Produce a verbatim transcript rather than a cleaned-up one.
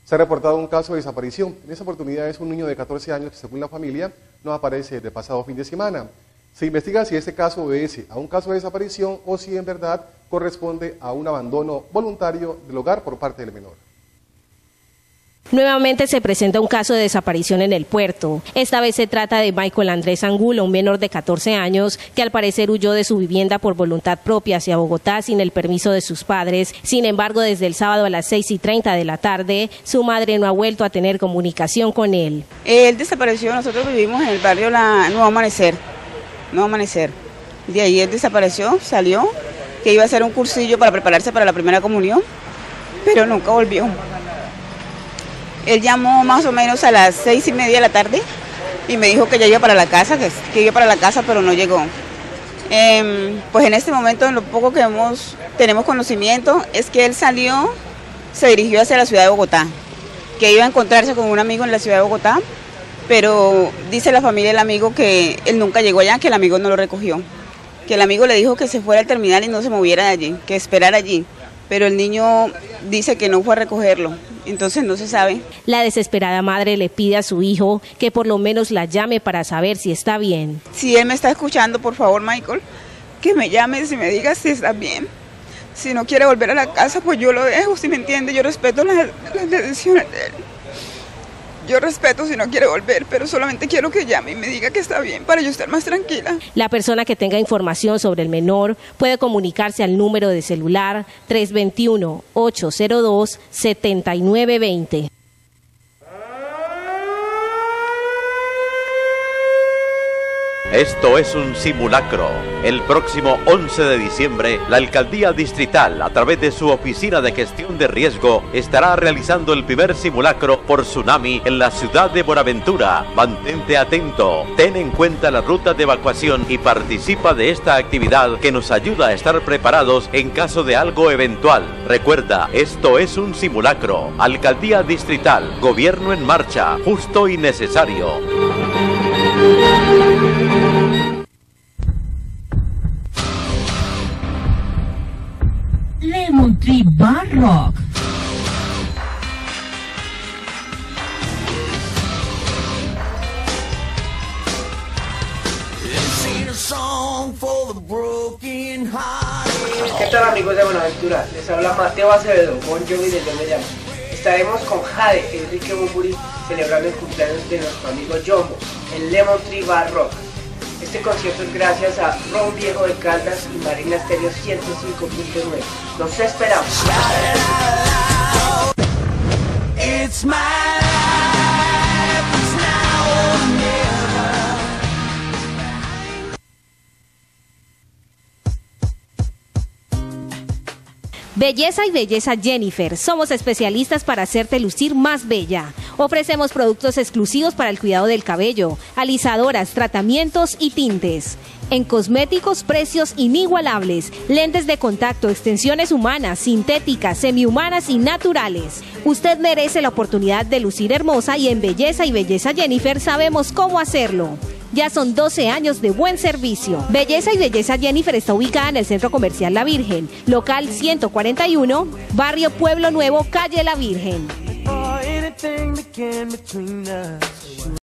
Se ha reportado un caso de desaparición. En esa oportunidad es un niño de catorce años que, según la familia, no aparece desde el pasado fin de semana. Se investiga si este caso obedece a un caso de desaparición o si en verdad corresponde a un abandono voluntario del hogar por parte del menor. Nuevamente se presenta un caso de desaparición en el puerto. Esta vez se trata de Michael Andrés Angulo, un menor de catorce años que al parecer huyó de su vivienda por voluntad propia hacia Bogotá sin el permiso de sus padres. Sin embargo, desde el sábado a las seis y treinta de la tarde, su madre no ha vuelto a tener comunicación con él. Él desapareció, nosotros vivimos en el barrio la Nuevo Amanecer, Nuevo Amanecer. De ahí él desapareció, salió, que iba a hacer un cursillo para prepararse para la primera comunión, pero nunca volvió. Él llamó más o menos a las seis y media de la tarde y me dijo que ya iba para la casa, que, que iba para la casa, pero no llegó. Eh, pues en este momento, en lo poco que hemos, tenemos conocimiento, es que él salió, se dirigió hacia la ciudad de Bogotá, que iba a encontrarse con un amigo en la ciudad de Bogotá, pero dice la familia del amigo que él nunca llegó allá, que el amigo no lo recogió, que el amigo le dijo que se fuera al terminal y no se moviera de allí, que esperara allí, pero el niño dice que no fue a recogerlo. Entonces no se sabe. La desesperada madre le pide a su hijo que por lo menos la llame para saber si está bien. Si él me está escuchando, por favor, Michael, que me llame y me diga si está bien. Si no quiere volver a la casa, pues yo lo dejo, si me entiende. Yo respeto las, las decisiones de él. Yo respeto si no quiere volver, pero solamente quiero que llame y me diga que está bien para yo estar más tranquila. La persona que tenga información sobre el menor puede comunicarse al número de celular tres dos uno, ocho cero dos, siete nueve dos cero. Esto es un simulacro. El próximo once de diciembre, la Alcaldía Distrital, a través de su Oficina de Gestión de Riesgo, estará realizando el primer simulacro por tsunami en la ciudad de Buenaventura. Mantente atento, ten en cuenta las rutas de evacuación y participa de esta actividad que nos ayuda a estar preparados en caso de algo eventual. Recuerda, esto es un simulacro. Alcaldía Distrital, gobierno en marcha, justo y necesario. Lemon Tree Bar Rock. ¿Qué tal, amigos de Buenaventura? Les habla Mateo Acevedo, Bon Jovi de Yo Me Llamo. Estaremos con Jade, Enrique Bunbury, celebrando el cumpleaños de nuestro amigo Jumbo, en Lemon Tree Bar Rock. Este concierto es gracias a Ron Viejo de Caldas y Marina Estéreo ciento cinco punto nueve. Los esperamos. It's my life, it's now or never. Belleza y Belleza Jennifer. Somos especialistas para hacerte lucir más bella. Ofrecemos productos exclusivos para el cuidado del cabello, alisadoras, tratamientos y tintes. En cosméticos, precios inigualables, lentes de contacto, extensiones humanas, sintéticas, semihumanas y naturales. Usted merece la oportunidad de lucir hermosa y en Belleza y Belleza Jennifer sabemos cómo hacerlo. Ya son doce años de buen servicio. Belleza y Belleza Jennifer está ubicada en el Centro Comercial La Virgen, local ciento cuarenta y uno, barrio Pueblo Nuevo, calle La Virgen.